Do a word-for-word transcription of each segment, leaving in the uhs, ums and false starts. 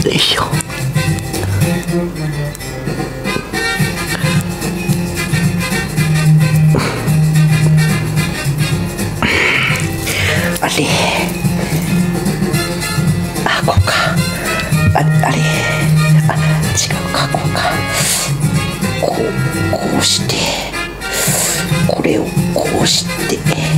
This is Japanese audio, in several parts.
よいしょ。あれあ、こうか。あれあれあ、違うか、こうか。こう、こうしてこれをこうして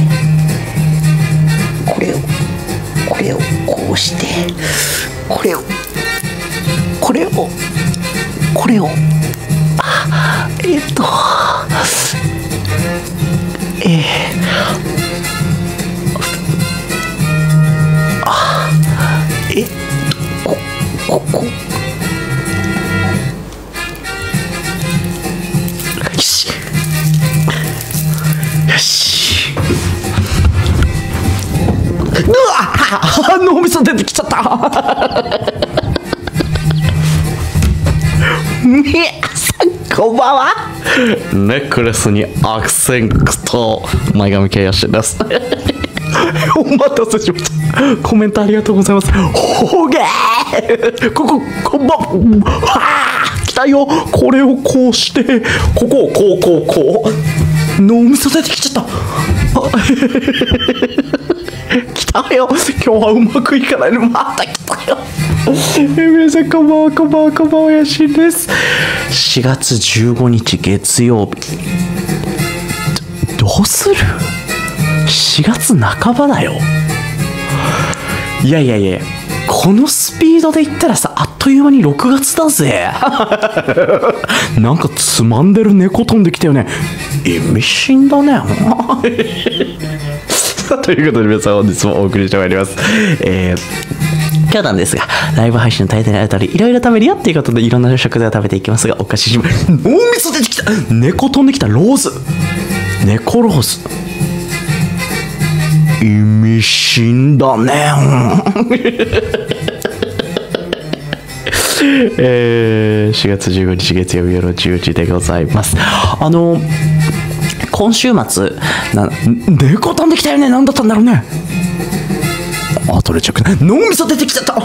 これをこれをこうしてこれをこれをこれをあ、えっとえー、あえっとこここよしよし。うわ、脳みそ出てきちゃった皆さんこんばんは。ネックレスに悪戦苦闘、前髪系やしです。お待たせしました。コメントありがとうございます。ほげー、こここんばんは。来たよ。これをこうしてここをこうこうこう、脳みそ出てきちゃった。来たよ。今日はうまくいかないの。また来たよ。皆さんこんばんは、こんばんは、こんばんは、やしんです。しがつじゅうごにち月曜日。どうする？しがつなかばだよ。いやいやいや、このスピードでいったらさ、あっという間にろくがつだぜ。なんかつまんでる猫飛んできたよね。意味深だね。ということで皆さん、本日もお送りしてまいります。えー今日なんですが、ライブ配信のタイトルにある通り、いろいろ食べるよっていうことでいろんな食材を食べていきますが、お菓子しま脳みそ出てきた。猫飛んできた。ローズ、猫ローズ、意味深だね。えー、しがつじゅうごにち月曜日夜じゅうじでございます。あの今週末な、猫飛んできたよね。何だったんだろうね。あ、取れちゃう。脳みそ出てきちゃった。あ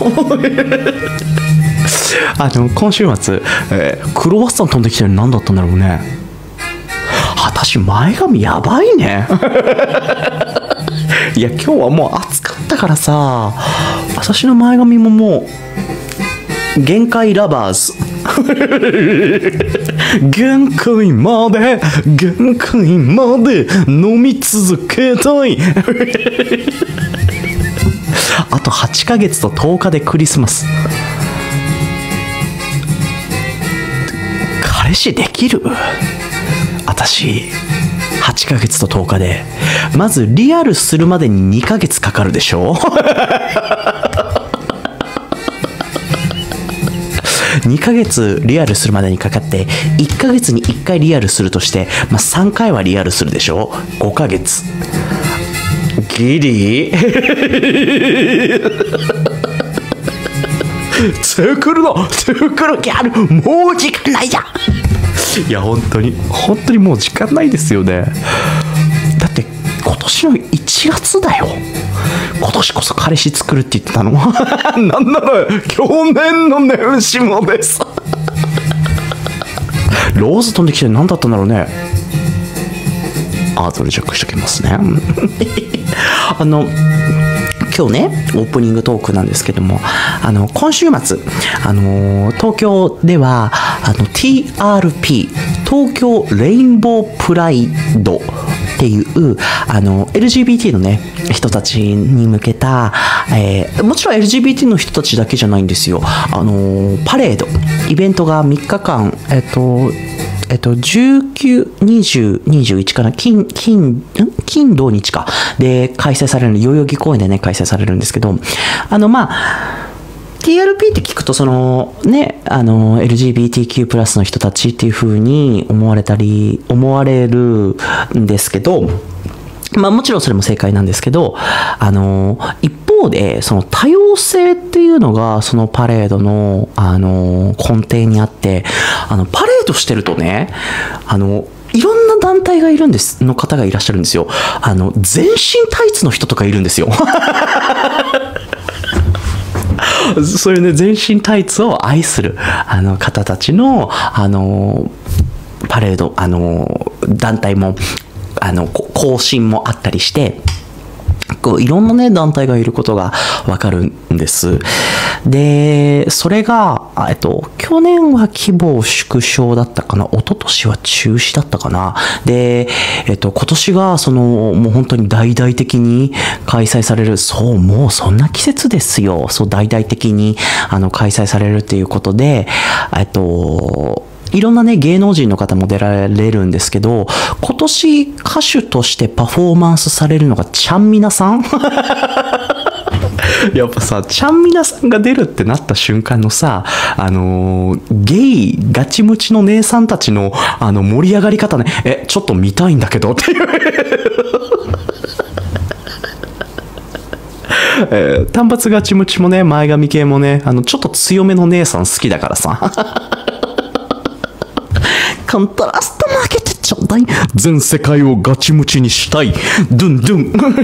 の今週末、えー、クロワッサン飛んできたよね。何だったんだろうね。私前髪やばいね。いや今日はもう暑かったからさ、私の前髪ももう限界ラバーズ。限界まで限界まで飲み続けたい。あとはちかげつととおかでクリスマス。彼氏できる？私はちかげつととおかで、まずリアルするまでににかげつかかるでしょ。にかげつリアルするまでにかかって、いっかげつにいっかいリアルするとして、まあ、さんかいはリアルするでしょ。ごかげつ。ギリ作るの作るギャル、もう時間ないじゃん。いや本当に本当にもう時間ないですよね。だって今年のいちがつだよ。今年こそ彼氏作るって言ってたの。なんなら去年の年始もです。ローズ飛んできて何だったんだろうね。あ、それチェックしておきますね。あの今日ね、オープニングトークなんですけども、あの今週末、あの東京ではあの ティーアールピー 東京レインボープライドっていうあの エルジービーティー のね人たちに向けた、えー、もちろん エルジービーティー の人たちだけじゃないんですよ。あのパレードイベントがみっかかん、えっとえっと、じゅうきゅう、にじゅう、にじゅういちかな、金、金、金、土日か。で、開催される、代々木公園でね、開催されるんですけど、あの、まあ、ティーアールピー って聞くと、その、ね、あの、エルジービーティーキュー プラスの人たちっていう風に思われたり、思われるんですけど、まあもちろんそれも正解なんですけど、あの、一方で、その多様性っていうのが、そのパレードの、あの、根底にあって、あの、パレードしてるとね、あの、いろんな団体がいるんです、の方がいらっしゃるんですよ。あの、全身タイツの人とかいるんですよ。 そういうね、全身タイツを愛する、あの、方たちの、あの、パレード、あの、団体も、あの、行進もあったりして、こういろんなね、団体がいることがわかるんです。で、それが、えっと、去年は規模縮小だったかな、一昨年は中止だったかな。で、えっと、今年が、その、もう本当に大々的に開催される、そう、もうそんな季節ですよ。そう、大々的に、あの、開催されるっていうことで、えっと、いろんなね、芸能人の方も出られるんですけど、今年歌手としてパフォーマンスされるのがちゃんみなさんやっぱさ、ちゃんみなさんが出るってなった瞬間のさ、あのー、ゲイ、ガチムチの姉さんたちの、あの、盛り上がり方ね、え、ちょっと見たいんだけどっていうえー、単発ガチムチもね、前髪系もね、あの、ちょっと強めの姉さん好きだからさ。コントラスト負けてちょうだい。全世界をガチムチにしたい。ドゥンドゥ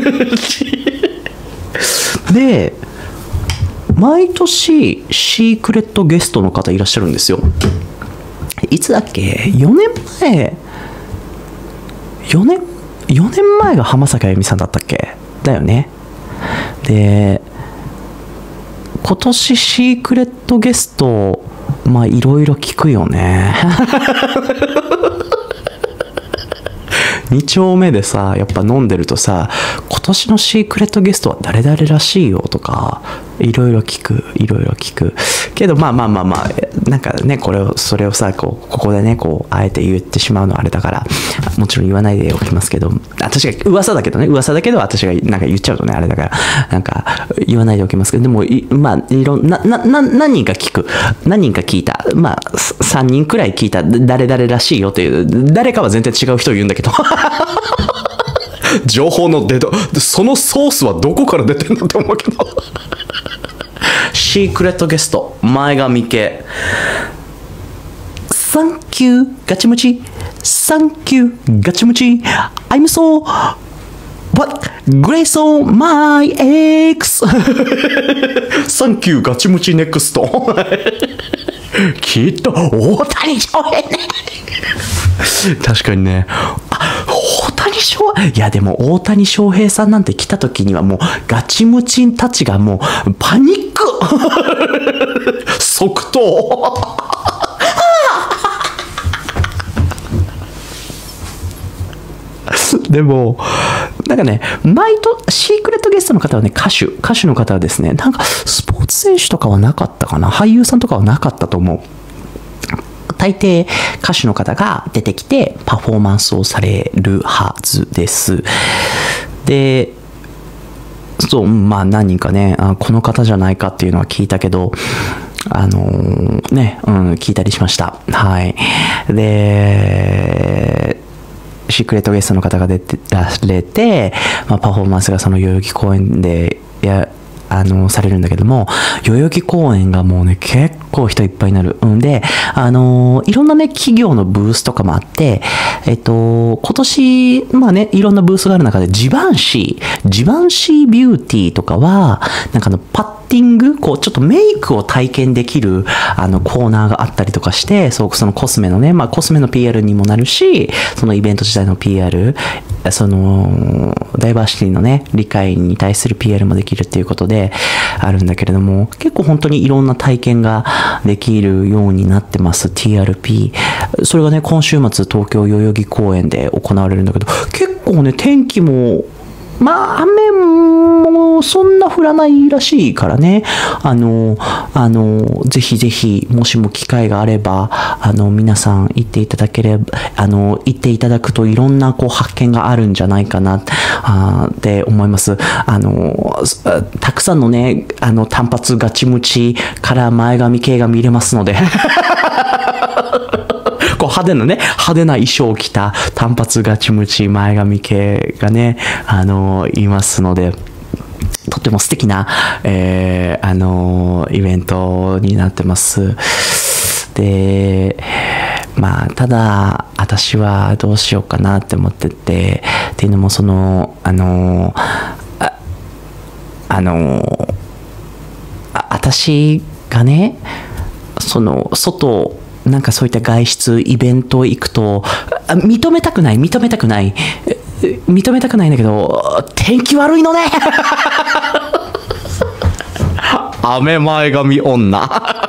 ン。で、毎年シークレットゲストの方いらっしゃるんですよ。いつだっけ ?よ 年前。よねん、よねんまえが浜崎あゆみさんだったっけだよね。で、今年シークレットゲスト、まあいろいろ聞くよね。に丁目でさ、やっぱ飲んでるとさ、今年のシークレットゲストは誰々らしいよとか、いろいろ聞く、いろいろ聞く。けどまあまあまあまあ、なんかね、これを、それをさ、こう、ここでね、こう、あえて言ってしまうのはあれだから、もちろん言わないでおきますけど、私が、噂だけどね、噂だけど私がなんか言っちゃうとね、あれだから、なんか言わないでおきますけど、でも、まあ、いろんな、な、な、何人か聞く。何人か聞いた。まあ、さんにんくらい聞いた、誰々らしいよという、誰かは全然違う人を言うんだけど。情報の出ど、そのソースはどこから出てんのって思うけど。シークレットゲスト、前髪系。サンキュー、ガチムチ。サンキュー、ガチムチ。I'm so, what? Grace on my ex. サンキュー、ガチムチネクスト。きっと、大谷翔平ね。確かにね。あ、大谷翔平。いやでも大谷翔平さんなんて来た時にはもうガチムチンたちがもうパニック即答でもなんかね、毎度シークレットゲストの方はね、歌手歌手の方はですね、なんかスポーツ選手とかはなかったかな、俳優さんとかはなかったと思う。大抵歌手の方が出てきてパフォーマンスをされるはずです。で、そう、まあ何人かね、あ、この方じゃないかっていうのは聞いたけど、あのー、ね、うん、聞いたりしました。はい。で、シークレットゲストの方が出てられて、まあ、パフォーマンスがその代々木公園でやあのされるんだけども、代々木公園がもうね結構人いっぱいになるんで、あのいろんなね企業のブースとかもあって、えっと今年まあねいろんなブースがある中でジバンシージバンシービューティーとかはなんかあのパッティング、こうちょっとメイクを体験できるあのコーナーがあったりとかして、そうそのコスメのね、まあコスメの ピーアール にもなるし、そのイベント自体の ピーアール、そのダイバーシティのね理解に対する ピーアール もできるっていうことであるんだけれども、結構本当にいろんな体験ができるようになってます ティーアールピー。 それがね今週末東京代々木公園で行われるんだけど、結構ね天気もまあ雨もそんな降らないらしいからね、あのあのぜひぜひもしも機会があればあの皆さん行っていただければ、あの行っていただくといろんなこう発見があるんじゃないかなあって思います。あのたくさんのねあの単発ガチムチから前髪系が見れますのでこう派手なね派手な衣装を着た単発ガチムチ前髪系がねあのいますので、とっても素敵な、えー、あのイベントになってます。でまあただ私はどうしようかなって思ってて、っていうのもそのあのああのあ私がね、その外なんかそういった外出イベント行くと、あ認めたくない認めたくない認めたくないんだけど、天気悪いのね雨前髪女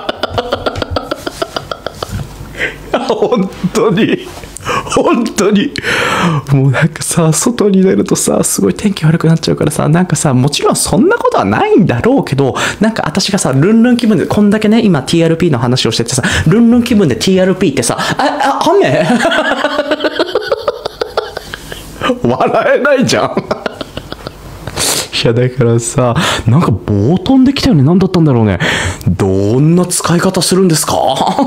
本当に本当にもうなんかさ、外に出るとさ、すごい天気悪くなっちゃうからさ、なんかさ、もちろんそんなことはないんだろうけど、なんか私がさ、ルンルン気分でこんだけね、今 ティーアールピー の話をしててさ、ルンルン気分で ティーアールピー ってさ、あ、あ、雨笑えないじゃんいやだからさ、なんか棒飛んできたよね。何だったんだろうね。どんな使い方するんですか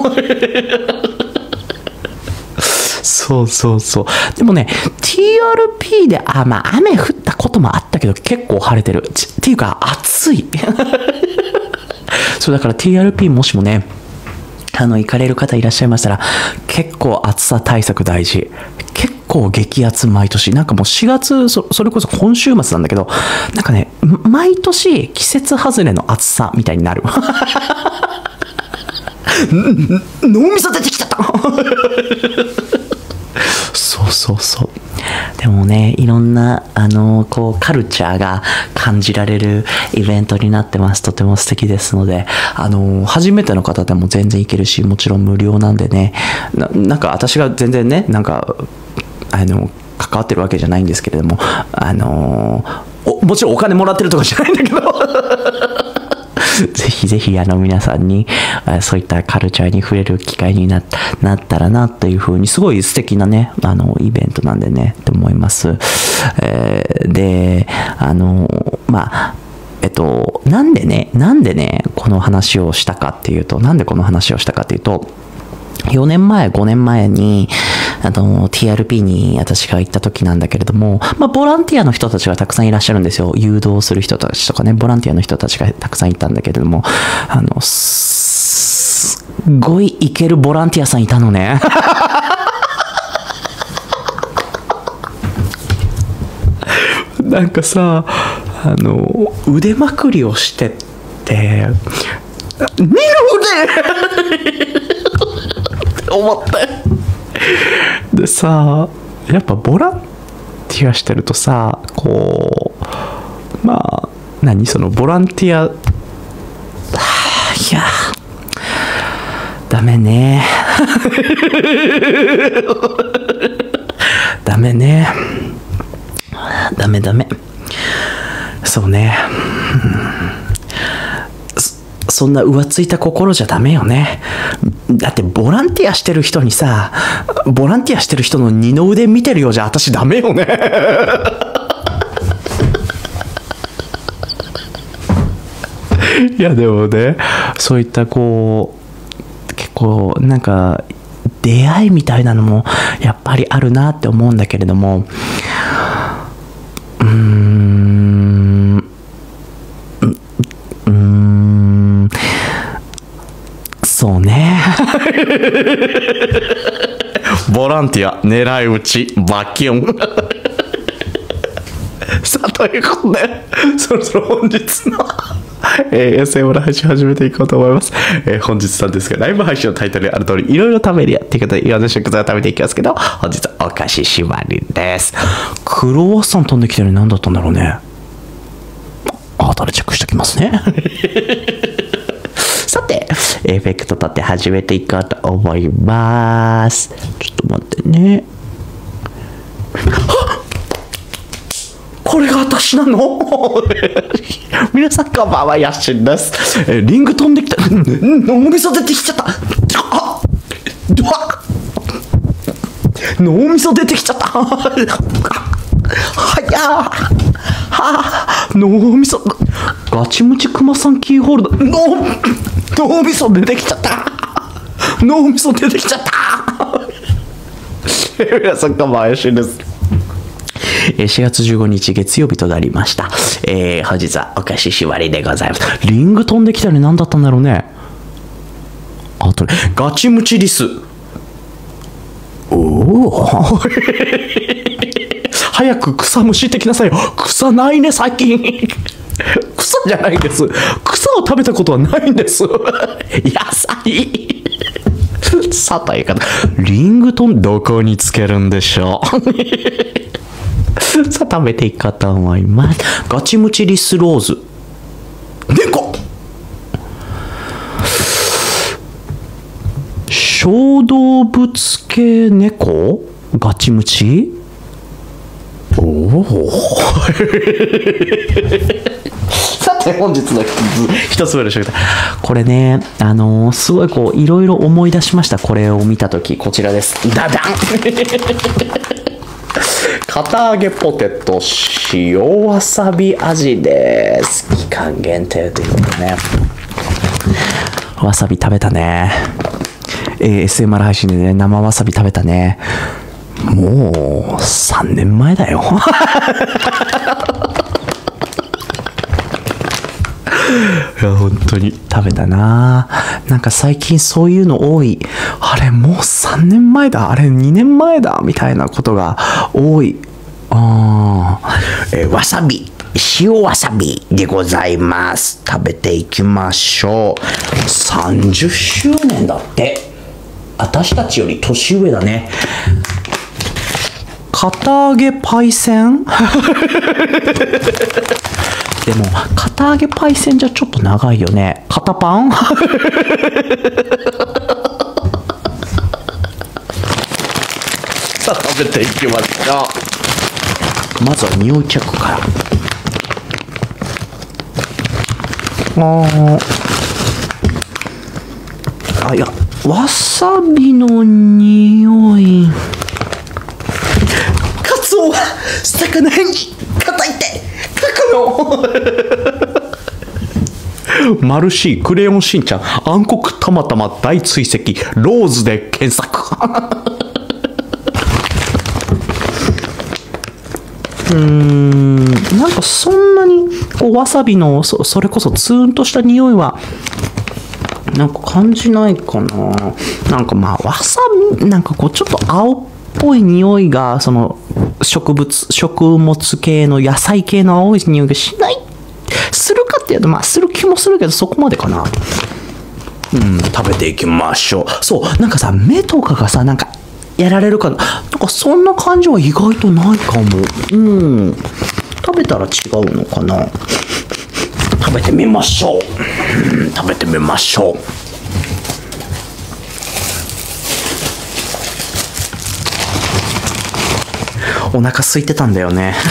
そうそうそう。でもね、ティーアールピー で、あ、まあ雨降ったこともあったけど、結構晴れてる。っていうか、暑い。そうだから ティーアールピー もしもね、あの、行かれる方いらっしゃいましたら、結構暑さ対策大事。結構激アツ毎年。なんかもうしがつ、そ、それこそ今週末なんだけど、なんかね、毎年季節外れの暑さみたいになる。脳みそ出てきちゃったそうそうそう。でもね、いろんな、あの、こう、カルチャーが感じられるイベントになってます。とても素敵ですので、あの、初めての方でも全然行けるし、もちろん無料なんでね、な、なんか私が全然ね、なんか、あの、関わってるわけじゃないんですけれども、あの、おもちろんお金もらってるとかじゃないんだけど、ぜひぜひあの皆さんにそういったカルチャーに触れる機会になったなったらなというふうに、すごい素敵なね、あのイベントなんでねと思います。えー、で、あのまあえっとなんでねなんでねこの話をしたかっていうと、なんでこの話をしたかっていうと、よねんまえごねんまえにあの ティーアールピー に私が行った時なんだけれども、まあボランティアの人たちがたくさんいらっしゃるんですよ。誘導する人たちとかね、ボランティアの人たちがたくさんいたんだけれども、あのすっごいイケるボランティアさんいたのね。なんかさ、あの腕まくりをしてって見る腕思ってでさ、やっぱボランティアしてるとさ、こうまあ何そのボランティア、はあ、いやダメねダメねダメダメそうね、そんな浮ついた心じゃダメよね。だってボランティアしてる人にさ、ボランティアしてる人の二の腕見てるようじゃ私ダメよね。いやでもね、そういったこう結構なんか出会いみたいなのもやっぱりあるなって思うんだけれども、うーんうーんそうね。ボランティア狙い撃ちバキュン。さあということで、そろそろ本日のえー、エスエム の配信を始めていこうと思います。えー、本日なんですが、ライブ配信のタイトルにある通り、いろいろ食べるやっていうことで、いろんな食材を食べていきますけど、本日はお菓子縛りです。クロワッサン飛んできてるの何だったんだろうね。後でチェックしておきますね。さて、エフェクト立って始めていこうと思います。ちょっと待ってね。これが私なの？皆さんこんばんは、ヤッシンです。えリング飛んできた。脳みそ出てきちゃった。あ脳みそ出てきちゃった。はやはあ脳みそガチムチクマさんキーホルダー。脳脳みそ出てきちゃった。脳みそ出てきちゃった。皆さんこんばんは、ヤッシンです。しがつじゅうごにち月曜日となりました。えー、本日はお菓子縛りでございます。リング飛んできたり何だったんだろうね。あとガチムチリス。おお。早く草むしってきなさいよ。草ないね最近。 草じゃないんです。草を食べたことはないんです。野菜。さということで、リングトンどこにつけるんでしょう。さあ食べていこうと思います。ガチムチリスローズ。猫。小動物系猫？ガチムチ？おお。さて本日の一つ目の食材。これね、あのー、すごいこういろいろ思い出しました。これを見たとき、こちらです。ダダン。堅揚げポテト塩わさび味です。期間限定ということでね。わさび食べたね。えー、エスエムアール 配信でね、生わさび食べたね。もうさんねんまえだよ。いや本当に食べたな。なんか最近そういうの多い。あれもうさんねんまえだ、あれにねんまえだみたいなことが多い。あー、えー、わさび、塩わさびでございます。食べていきましょう。さんじゅっしゅうねんだって。私たちより年上だね。堅揚げパイセン。でも堅揚げパイセンじゃちょっと長いよね。肩パン。さあ食べていきましょう。まずは匂いチェックから。ああ、いやわさびの匂い。カツオは魚に硬いって書くの。マルシー、クレヨンしんちゃん、暗黒たまたま大追跡、ローズで検索。うーん、なんかそんなにこうわさびの そ, それこそツーンとした匂いはなんか感じないかな。なんかまあわさびなんかこうちょっと青っぽい匂いがその植物食物系の野菜系の青い匂いがしないするかっていうとまあする気もするけどそこまでかな。うん、食べていきましょう。そうなんかさ目とかがさなんかやられるかな。なんかそんな感じは意外とないかも。うん。食べたら違うのかな。食べてみましょう。うん、食べてみましょう。お腹空いてたんだよね。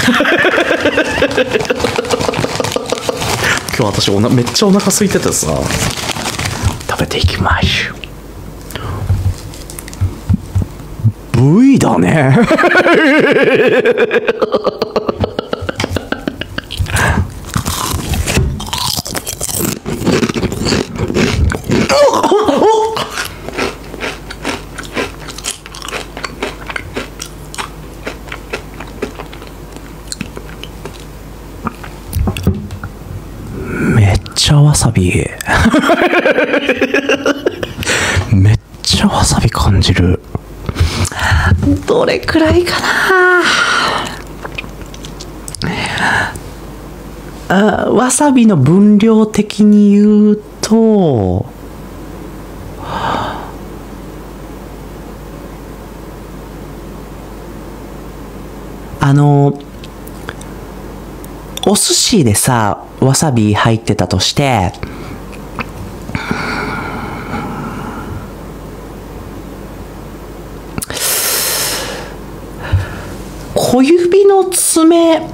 今日私おなめっちゃお腹空いててさ。食べていきましょう。V だね。めっちゃわさび。めっちゃわさび感じる。どれくらいかなあ。わさびの分量的に言うとあのお寿司でさわさび入ってたとして小指の爪 い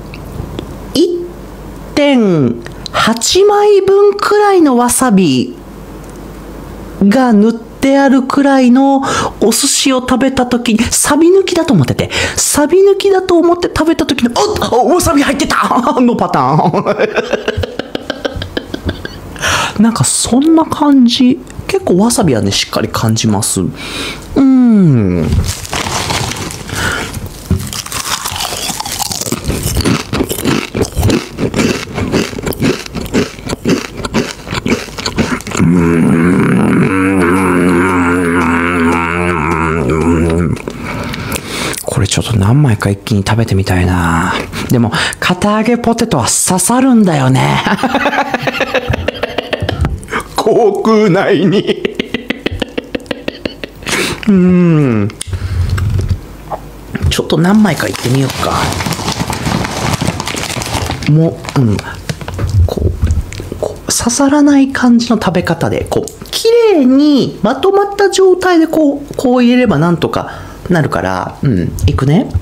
ってんはち 枚分くらいのわさびが塗ってあるくらいのお寿司を食べたときにサビ抜きだと思っててサビ抜きだと思って食べたときにおっわさび入ってたのパターン。なんかそんな感じ。結構わさびはねしっかり感じます。うーんこれちちょっと何枚か一気に食べてみたいな。でも、堅揚げポテトは刺さるんだよね。口腔内に。うーん。ちょっと何枚かいってみようか。もう、うん。こう、こう刺さらない感じの食べ方で、こう、綺麗にまとまった状態でこう、こう入れればなんとかなるから、うん。いくね。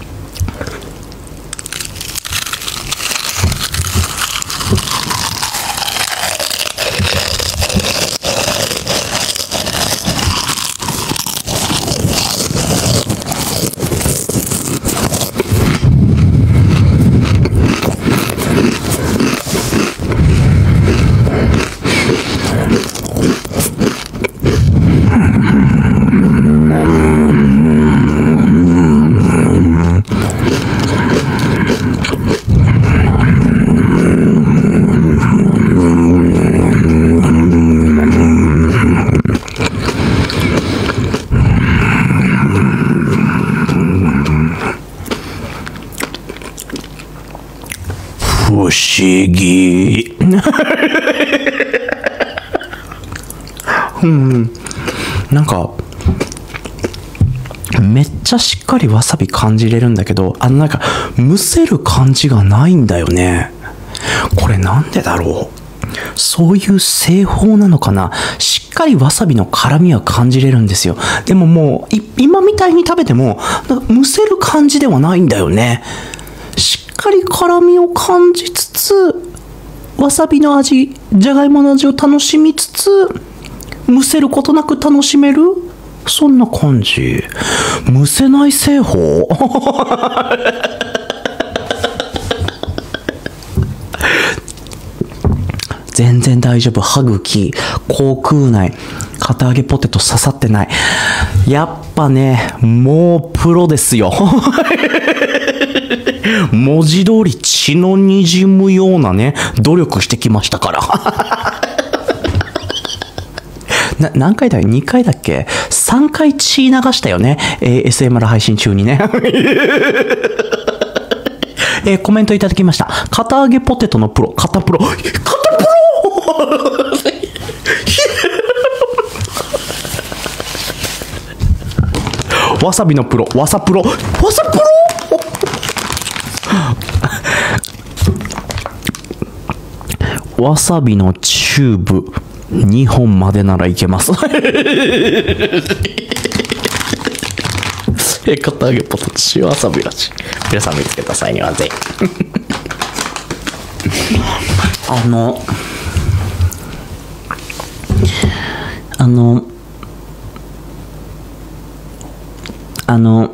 不思議。うん、なんかめっちゃしっかりわさび感じれるんだけど、あのなんかむせる感じがないんだよね。これなんでだろう。そういう製法なのかな。しっかりわさびの辛みは感じれるんですよ。でももう今みたいに食べてもなんかむせる感じではないんだよね。しっかり辛みを感じつつ、わさびの味、じゃがいもの味を楽しみつつ、むせることなく楽しめる、そんな感じ。むせない製法。全然大丈夫。歯茎、口腔内、堅揚げポテト刺さってない。やっぱね、もうプロですよ。文字通り血の滲むようなね、努力してきましたから。な何回だよ ?に 回だっけ ?さん 回血流したよね。えー、エスエムアール 配信中にね。えー、コメントいただきました。堅揚げポテトのプロ、堅プロ。堅プロわさびのプロ、わさプロ、わさプロわさびのチューブにほんまでならいけます。え、堅揚げポテト塩わさび味。皆さん見つけた際にはぜひ。あの、あの、あの、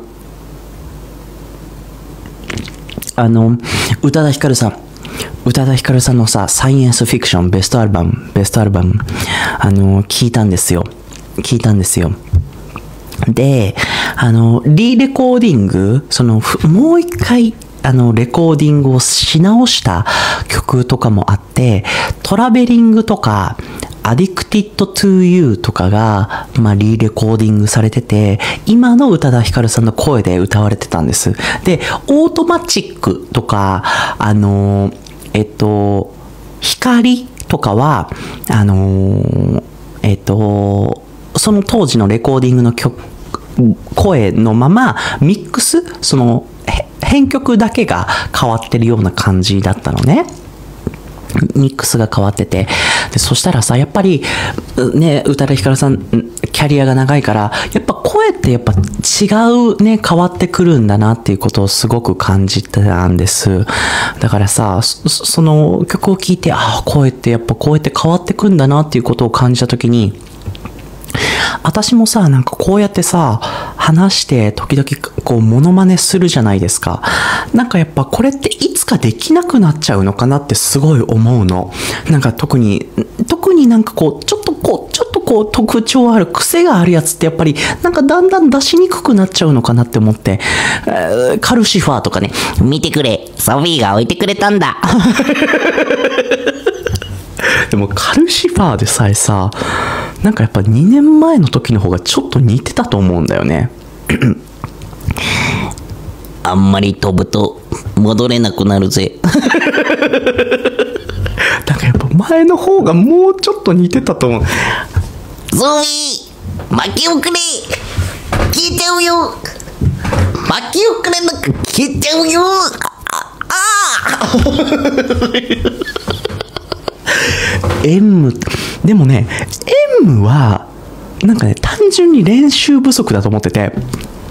あの、宇多田ヒカルさん。宇多田ヒカルさんのさ、サイエンスフィクションベストアルバム、ベストアルバム、あの、聞いたんですよ。聞いたんですよ。で、あの、リレコーディング、その、もう一回、あの、レコーディングをし直した曲とかもあって、トラベリングとか、Addicted to You とかが、まあ、リレコーディングされてて、今の宇多田ヒカルさんの声で歌われてたんです。で、オートマチックとか、あの、えっと、光とかは、あの、えっと、その当時のレコーディングの曲、声のまま、ミックス、その、編曲だけが変わってるような感じだったのね。ミックスが変わってて。で、そしたらさ、やっぱり、ね、宇多田ヒカルさん、キャリアが長いから、やっぱ声ってやっぱ違うね、変わってくるんだなっていうことをすごく感じたんです。だからさ、そ, その曲を聴いて、ああ、声ってやっぱ声って変わってくんだなっていうことを感じたときに、私もさ、なんかこうやってさ、話して時々こうモノマネするじゃないですか。なんかやっぱこれっていつかできなくなっちゃうのかなってすごい思うの。なんか特に、特になんかこう、ちょっとこう、ちょっとこう特徴ある癖があるやつってやっぱりなんかだんだん出しにくくなっちゃうのかなって思って、えー、カルシファーとかね、見てくれ、ソフィーが置いてくれたんだ。でもカルシファーでさえさ、なんかやっぱにねんまえの時の方がちょっと似てたと思うんだよね。 あんまり飛ぶと戻れなくなるぜ。 なんかやっぱ前の方がもうちょっと似てたと思う。 ゾンビ負け遅れ消えちゃうよ。負け遅れなく消えちゃうよ。ああ M でもね M はなんかね単純に練習不足だと思ってて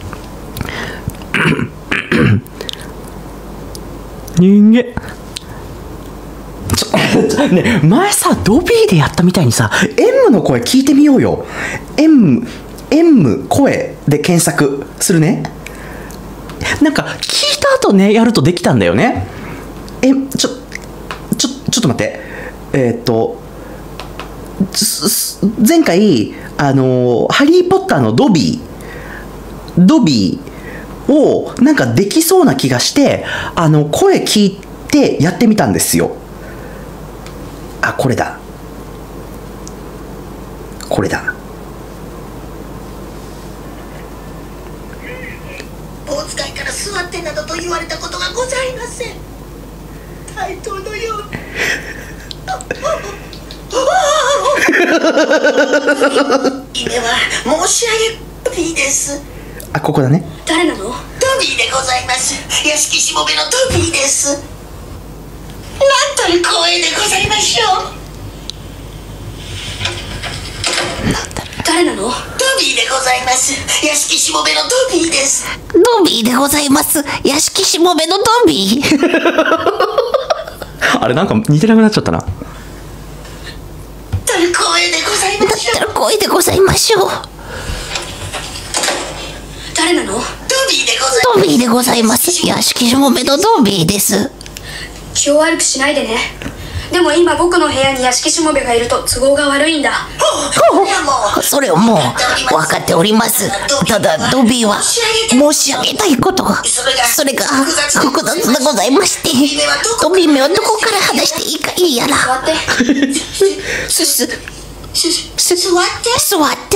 人間ちょね前さドビーでやったみたいにさ M の声聞いてみようよ。 M M 声で検索するね。なんか聞いた後ねやるとできたんだよね。えちょちょちょっと待って。えー、っと前回あのハリー・ポッターのドビードビーをなんかできそうな気がしてあの声聞いてやってみたんですよ。あ、これだこれだ。 大使いから座ってなどと言われたことがございません。対等のように夢は申し上げドビーです。 あ、ここだね。 誰なの？ドビーでございます。屋敷しもべのドビーです。なんという光栄でございましょう。誰なの？ドビーでございます。屋敷しもべのドビーです。 ドビーでございます。屋敷しもべのドビー。 あれなんか似てなくなっちゃったな。 光栄でございましょう。 だったら光栄でございましょう。 誰なの？ドビーでございます。 ドビーでございます。屋敷しもべのドビーです。 気を悪くしないでね。でも今僕の部屋に屋敷しもべがいると都合が悪いんだ。 それをもう分かっております。ただドビーは申し上げたいことがそれが複雑でございまして、ドビーめはどこから話していいかいいやら。 座ってすすす座って座って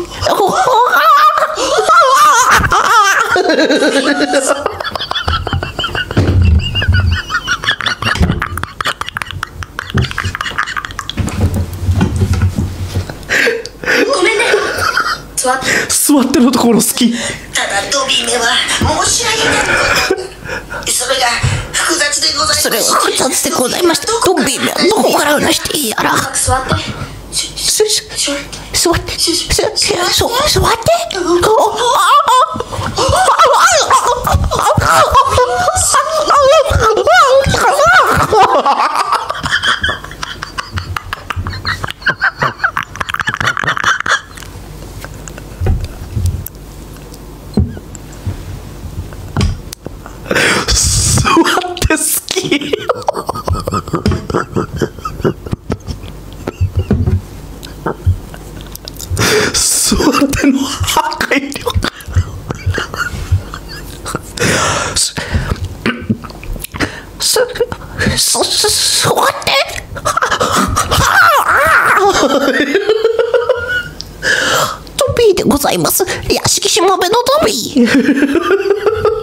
ごめんね。座って座ってるところ好き。 ただドビーめは申し上げたことそれが複雑でございます。 それが複雑でございました。ドビーめはどこから話していいやら。 座ってすす座ってすすそ座って座って好き。座っての破壊力。 すすす座ってドビーでございます。屋敷しもべのドビー。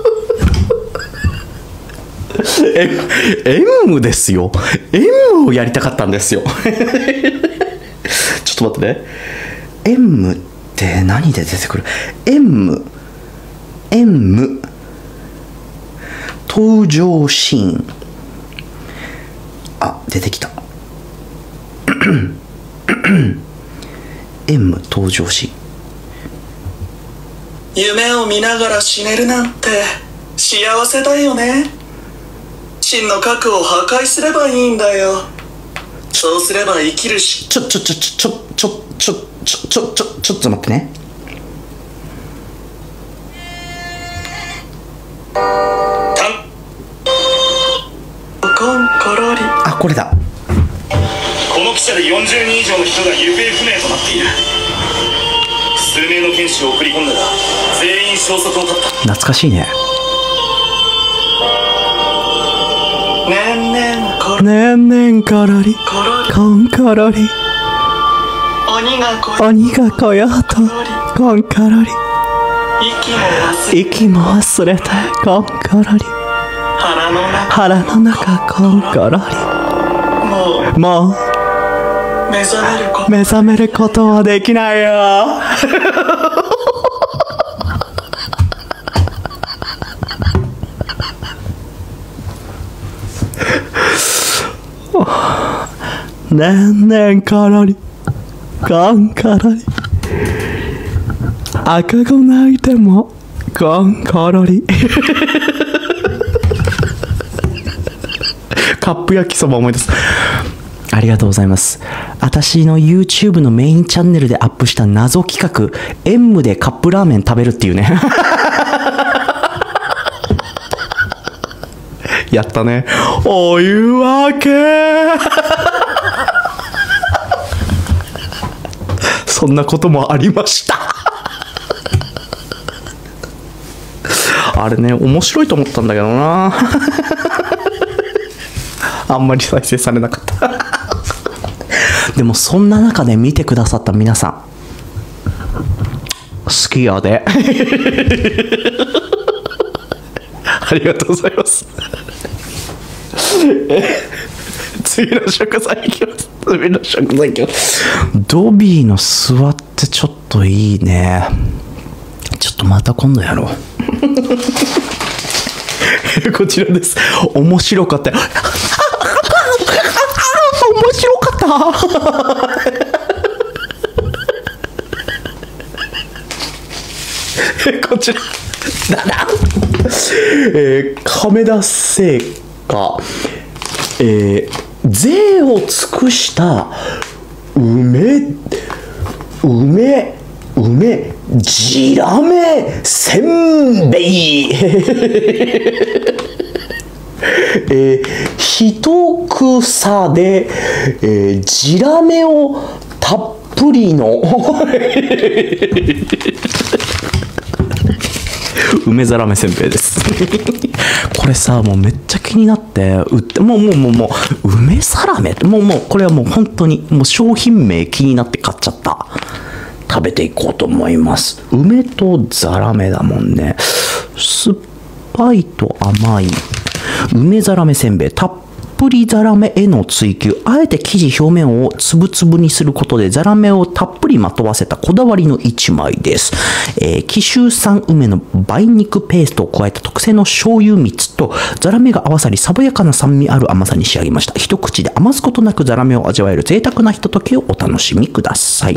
M ですよ。M をやりたかったんですよ。ちょっと待ってね。M って何で出てくる？ M M 登場シーン。あ、出てきた。M 登場シーン。 夢を見ながら死ねるなんて幸せだよね。真の核を破壊すればいいんだよ。そうすれば生きるし。 ちょちょちょちょちょちょちょちょちょちょっと待ってね。 たんコンコロリ。 あ、これだ。 この汽車でよんじゅうにん以上の人が行方不明となっている。数名の剣士を送り込んだが全員消息を絶った。 懐かしいね。 ねんねんころねんねんころりころりこんころり鬼がこ鬼が来ようとこんころり息も忘れ息も忘れてこんころり腹の中腹の中こんころもりもうう目覚めること目覚めることはできないよねんねんころりこんころり赤子泣いてもこんころりカップ焼きそば思い出す。ありがとうございます。私の YouTube のメインチャンネルでアップした謎企画、エムでカップラーメン食べるっていうねやったね。お湯分けそんなこともありましたあれね、面白いと思ったんだけどなあんまり再生されなかったでもそんな中で見てくださった皆さん、好きやでありがとうございます次の食材いきます。次の食材いきます。ドビーの座ってちょっといいね。ちょっとまた今度やろうこちらです。面白かった面白かったこちらだな、えー、亀田製菓、えー、贅を尽くした梅梅梅じらめせんべいえー、一草で、えー、じらめをたっぷりの梅ざらめせんべいですこれさ、もうめっちゃ気になって売ってもうもうもうもう梅ざらめもうもうこれはもう本当にもう商品名気になって買っちゃった。食べていこうと思います。梅とざらめだもんね。酸っぱいと甘い梅ざらめせんべい、たっぷりざらめへの追求。あえて生地表面をつぶつぶにすることでざらめをたっぷりまとわせたこだわりの一枚です。えー、紀州産梅の梅肉ペーストを加えた特製の醤油蜜とざらめが合わさり、爽やかな酸味ある甘さに仕上げました。一口で余すことなくざらめを味わえる贅沢なひとときをお楽しみください。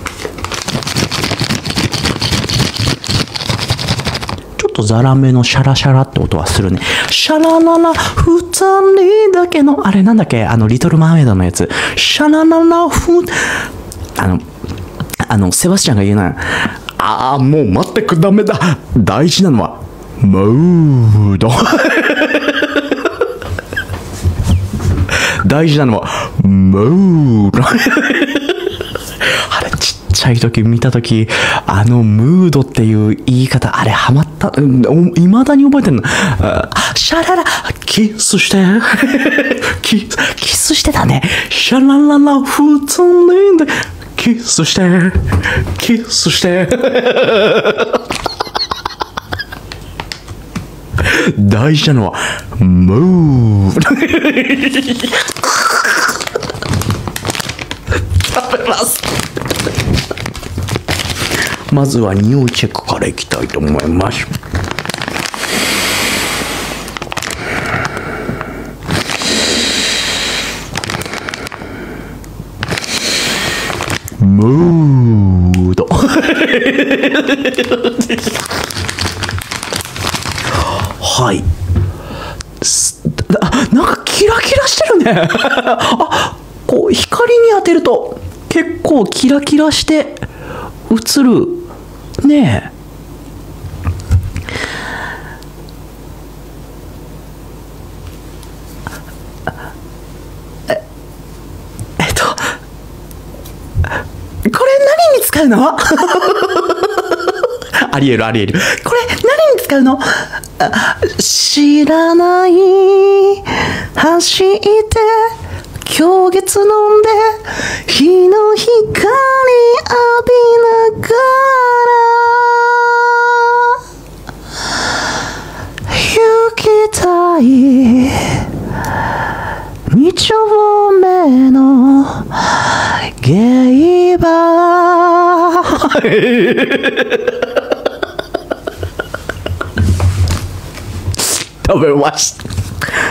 ザラメのシャラシャラって音はするね。シャラララふたりだけのあれなんだっけ、あのリトルマーメイドのやつ。シャラララふあのあのセバスチャンが言うな。ああもう待ってくダメだ。大事なのはムード。大事なのはムード。あれちっちゃい時見た時、あのムードっていう言い方、あれハマった、いまだに覚えてるの。シャララキスしてキ, キスしてたね。シャラララ普通にでキスしてキスして大事なのはムード。食べます。まずは匂いチェックからいきたいと思います。ムード。はい。なんかキラキラしてるね。あ、こう光に当てると結構キラキラして映るねえ。ええっとこれ何に使うの？ありえるありえる。これ何に使うの？知らない走って今月飲んで日の光浴びながらだ食べました。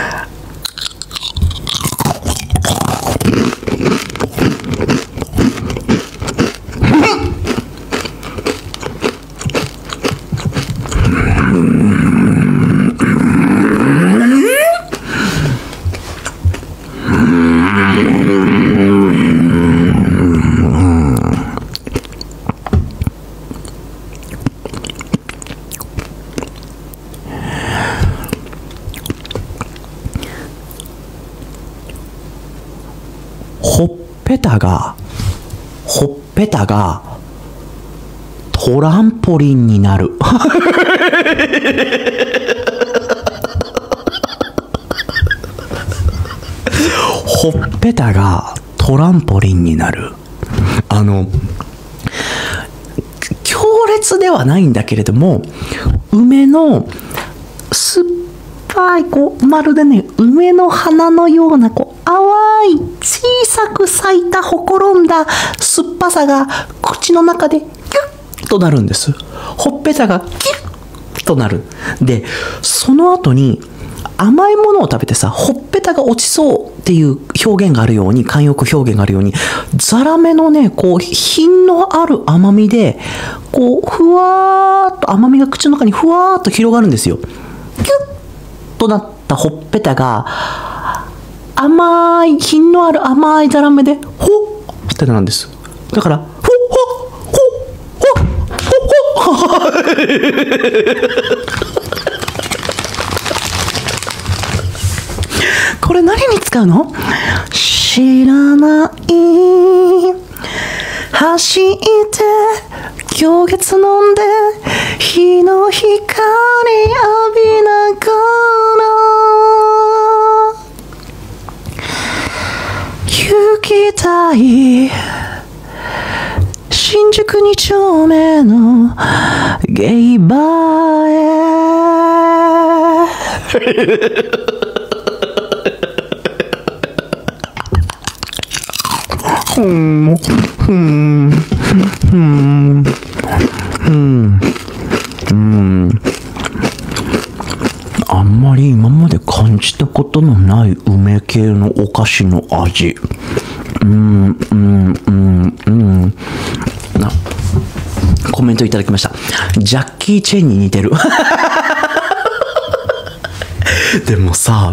ほっぺたがほっぺたがトランポリンになるほっぺたがトランポリンになる。あの強烈ではないんだけれども、梅の酸っぱいこうまるでね梅の花のようなこう淡い小さく咲いたほころんだ酸っぱさが口の中でキュッとなるんです。ほっぺたがキュッとなる。でその後に甘いものを食べてさ、ほっぺたが落ちそうっていう表現があるように、慣用句表現があるように、ザラメのねこう品のある甘みでこうふわーっと甘みが口の中にふわーっと広がるんですよ。キュッとなったほっぺたが甘い品のある甘いザラメでほっってなんです。だからほっほっほっほっほっほっこれ何に使うの？知らない走って今月飲んで日の光浴びながら行きたい新宿に丁目のゲイバーへうん、うん、うん、うん、うん。あんまり今まで感じたことのない梅系のお菓子の味。うん、うん、うん、うん。な、コメントいただきました。ジャッキー・チェンに似てる。でもさ、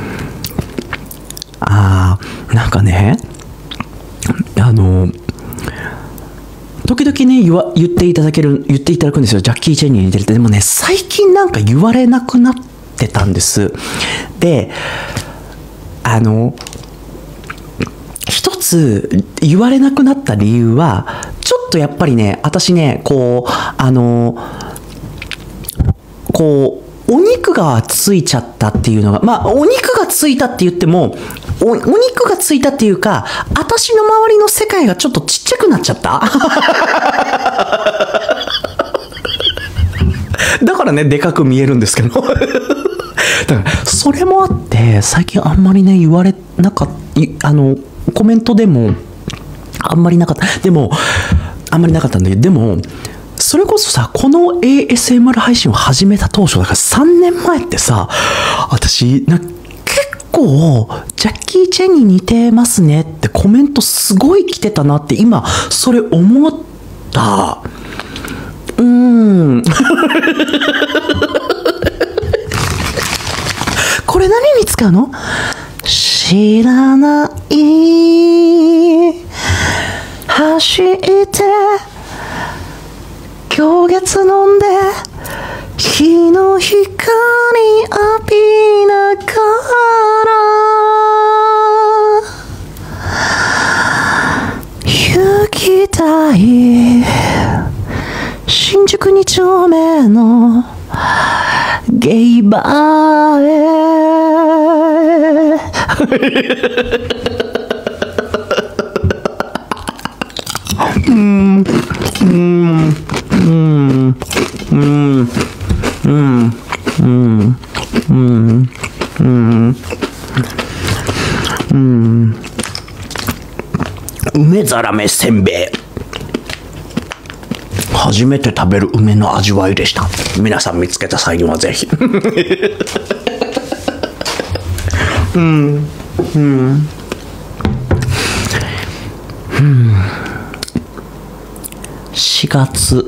あー、なんかね、あの時々ね言わ言っていただける言っていただくんですよ。ジャッキー・チェンに似てるって。でもね最近なんか言われなくなってたんです。であの一つ言われなくなった理由はちょっとやっぱりね私ねこうあのこうお肉がついちゃったっていうのが、まあお肉がついたって言ってもお, お肉がついたっていうか、私の周りの世界がちょっとちっちゃくなっちゃっただからねでかく見えるんですけどだからそれもあって最近あんまりね言われなかったあのコメントでもあんまりなかった。でもあんまりなかったんだけど、でもそれこそさこの エーエスエムアール 配信を始めた当初だからさんねんまえってさ、私な結構ジャッキー・チェンに似てますねってコメントすごい来てたなって今それ思った。うーんこれ何に使うの？知らない走って今月飲んで日の光浴びながら行きたい新宿に丁目のゲイバーへうんうんうんうんうんうんうんうんうん梅ざらめせんべい初めて食べる梅の味わいでした。皆さん見つけた際にはぜひ。うん、うん、うん。しがつ。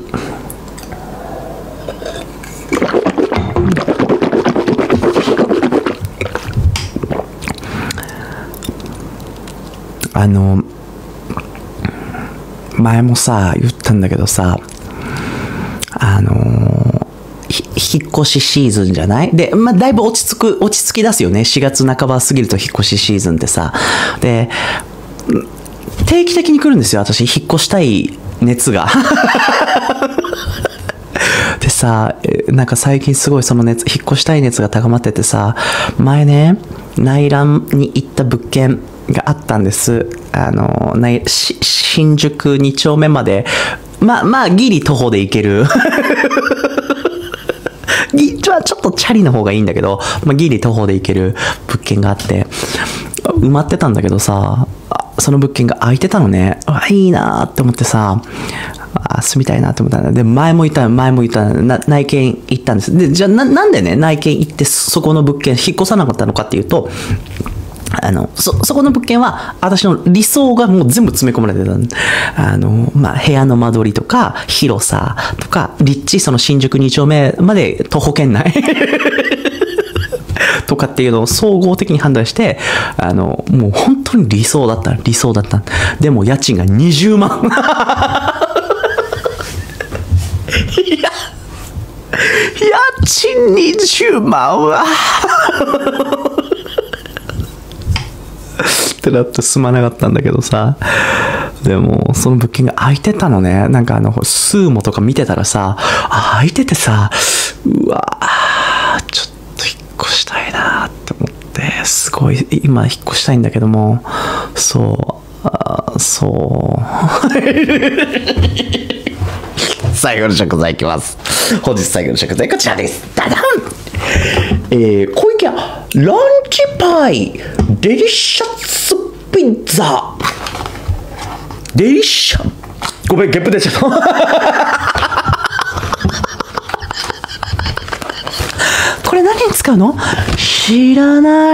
あの前もさ言ったんだけどさ、あの引っ越しシーズンじゃないで、まあ、だいぶ落ち着く落ち着き出すよね。しがつなかば過ぎると引っ越しシーズンってさ、で定期的に来るんですよ、私引っ越したい熱が。でさ、なんか最近すごいその熱、引っ越したい熱が高まっててさ、前ね内覧に行った物件があったんです。あの新宿に丁目までまあまあギリ徒歩で行ける。ちょっとチャリの方がいいんだけど、まあ、ギリ徒歩で行ける物件があって埋まってたんだけどさ、その物件が空いてたのね。あ、いいなって思ってさ、あ、住みたいなって思ったんだ。で前も言った前も言ったな内見行ったんです。でじゃあ な, なんでね内見行ってそこの物件引っ越さなかったのかっていうと、あの そ, そこの物件は私の理想がもう全部詰め込まれてた。あの、まあ、部屋の間取りとか広さとか立地、その新宿に丁目まで徒歩圏内とかっていうのを総合的に判断して、あのもう本当に理想だった理想だったでも家賃がにじゅうまん。いや家賃にじゅうまんはってなって住まなかったんだけどさ、でもその物件が空いてたのね。なんかあのスーモとか見てたらさ、あ、空いててさ、うわちょっと引っ越したいなって思って、すごい今引っ越したいんだけども、そうあそう最後の食材いきます。本日最後の食材こちらです。ダダン、えー、小池屋ランチパイデリシャスピザデリシャ、ごめんゲップ出ちゃった。これ何に使うの？知らない。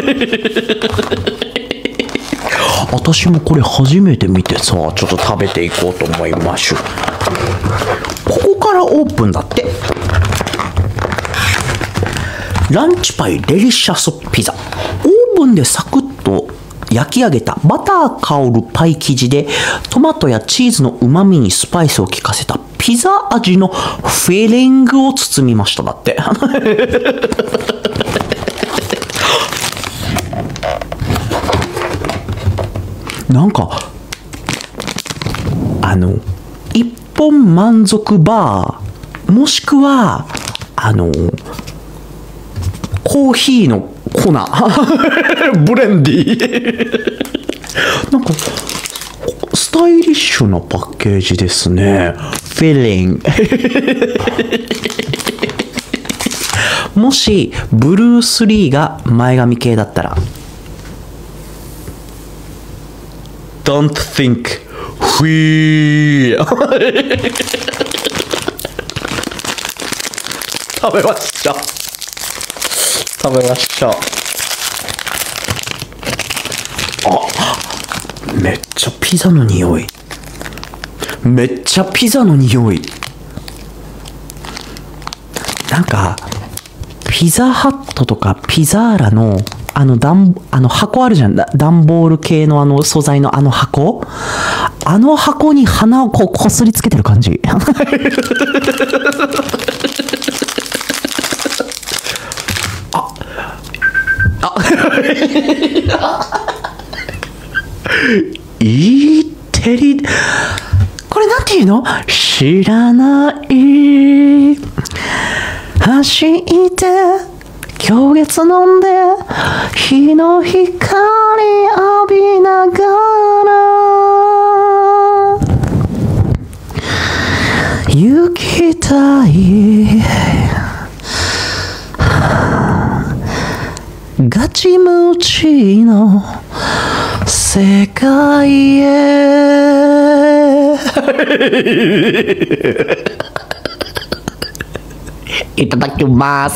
私もこれ初めて見てさ、ちょっと食べていこうと思いましょう。ここからオープンだって。ランチパイデリシャスピザ、オーブンでサクッと焼き上げたバター香るパイ生地でトマトやチーズのうまみにスパイスを効かせたピザ味のフィリングを包みましただって。なんかあの一本満足バーもしくはあのコーヒーの粉ブレンディー。なんかスタイリッシュなパッケージですね。フィリング。もしブルース・リーが前髪系だったら Don't think free 食べました食べましたあ、めっちゃピザの匂いめっちゃピザの匂いなんかピザハットとかピザーラのあの段あの箱あるじゃん、段ボール系のあの素材のあの箱、あの箱に鼻をこうこすりつけてる感じ。ああいい照り、これなんていうの？知らない走って今月飲んで日の光浴びながら行きたいガチムチの世界へいただきます。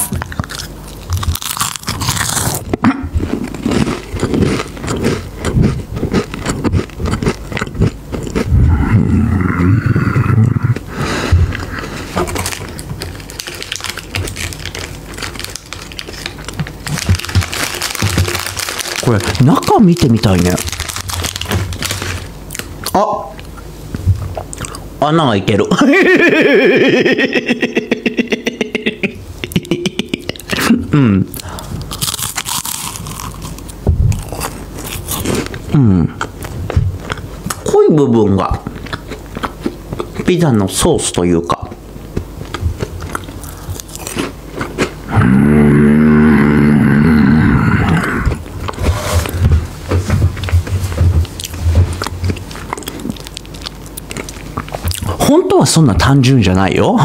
これ中見てみたいね。あ、穴が開いてる。うん。うん。濃い部分がピザのソースというか。うーん。本当はそんな単純じゃないよ。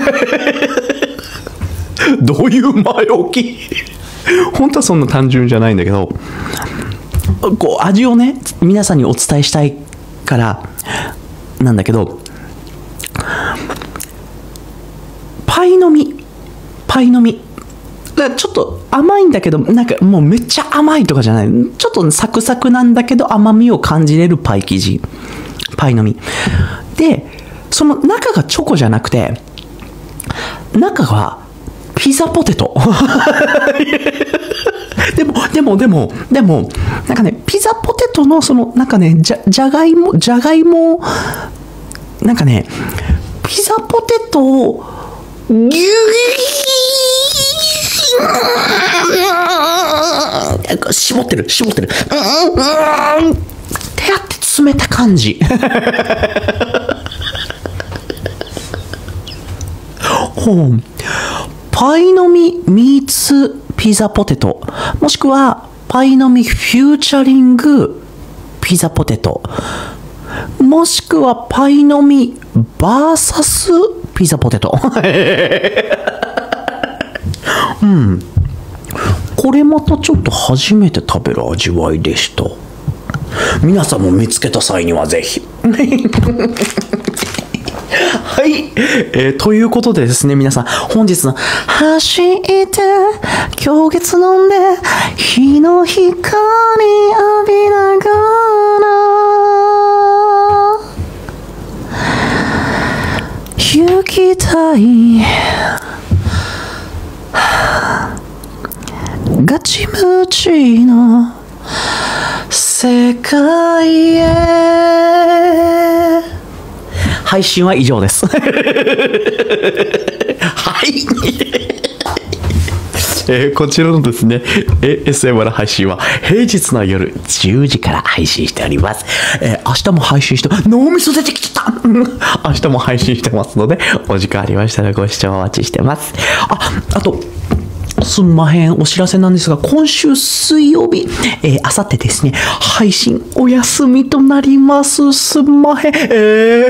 どういう前置き。本当はそんな単純じゃないんだけど、こう味をね皆さんにお伝えしたいからなんだけど、パイの実パイの実ちょっと甘いんだけど、なんかもうめっちゃ甘いとかじゃない、ちょっとサクサクなんだけど甘みを感じれるパイ生地、パイの実で、その中がチョコじゃなくて中はピザポテト。でもでもでもでもなんかね、ピザポテトのそのなんかね、じゃじゃがいもじゃがいもなんかね、ピザポテトをギュギュ絞ってる絞ってるうんうんってやって詰めた感じ。ほう、パイの実ミーツピザポテト、もしくはパイの実フューチャリングピザポテト、もしくはパイの実バーサスピザポテト。うん、これまたちょっと初めて食べる味わいでした。皆さんも見つけた際にはぜひ。はい、えー、ということでですね、皆さん本日の走って今日月飲んで日の光浴びながら行きたいガチムチの世界へ。配信は以上です。はい。えー、こちらのですね、エーエスエムアール 配信は平日の夜じゅうじから配信しております。えー、明日も配信して、脳みそ出てきちゃった。明日も配信してますので、お時間ありましたらご視聴お待ちしてます。あ、あと、すんまへん、お知らせなんですが、今週水曜日、えー、あさってですね、配信お休みとなります。すんまへん。え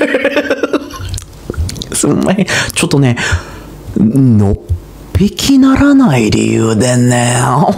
ー、すんまへん。ちょっとね、のっぴきならない理由でね。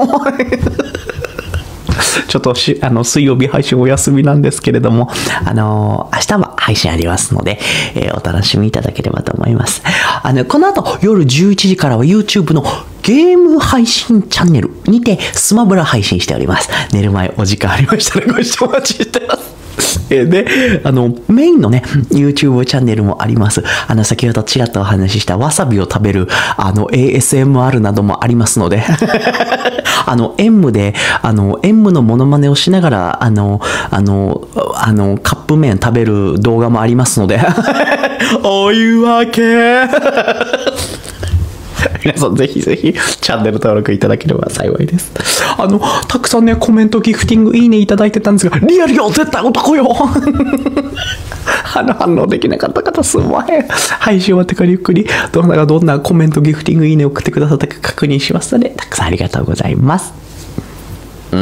ちょっとしあの水曜日配信お休みなんですけれども、あのー、明日は配信ありますので、えー、お楽しみいただければと思います。あのこの後夜じゅういちじからは YouTube のゲーム配信チャンネルにてスマブラ配信しております。寝る前お時間ありましたらご視聴お待ちしてます。で、あの、メインのね、YouTube チャンネルもあります。あの、先ほどちらっとお話ししたわさびを食べる、あの、エーエスエムアール などもありますので、あの、エムで、あの、エムのモノマネをしながら、あの、あの、あの、カップ麺食べる動画もありますので、おいうわけ皆さんぜひぜひチャンネル登録いただければ幸いです。あの、たくさんね、コメント、ギフティング、いいねいただいてたんですが、リアルよ、絶対男よ。あの、反応できなかった方すんまへん。配信終わってからゆっくり、どんなどんなコメント、ギフティング、いいね送ってくださったか確認しますので、たくさんありがとうございます。うん。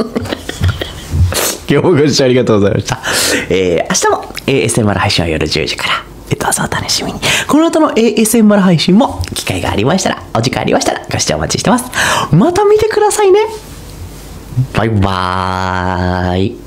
今日もご視聴ありがとうございました。えー、明日も エーエスエムアール 配信は夜じゅうじから。どうぞお楽しみに。この後の エーエスエムアール 配信も機会がありましたら、お時間ありましたらご視聴お待ちしてます。また見てくださいね。バイバーイ。